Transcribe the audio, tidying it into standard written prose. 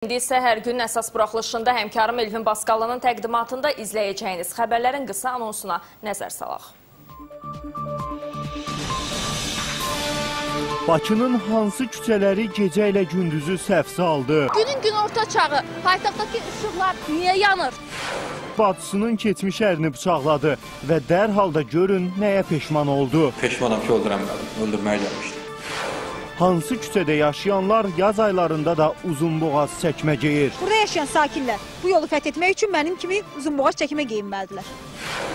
İndi isə hər gün əsas buraxılışında həmkarım Elvin Baskalı'nın təqdimatında izləyəcəyiniz xəbərlərin qısa anonsuna nəzər salaq. Bakının hansı küçələri gecə ilə gündüzü səhv saldı? Günün günorta çağı paytaxtdakı işıqlar niyə yanır? Bacısının keçmiş ərini bıçaqladı və dərhal da görün nəyə peşman oldu. Peşmanam ki, öldürəmədim, öldürməyə gəlmişdim. Hansı küçədə yaşayanlar yaz aylarında da uzunboğaz çəkmə geyir? Burada yaşayan sakinlər bu yolu fəth etmək üçün mənim kimi uzunboğaz çəkmə geyinməlidirlər.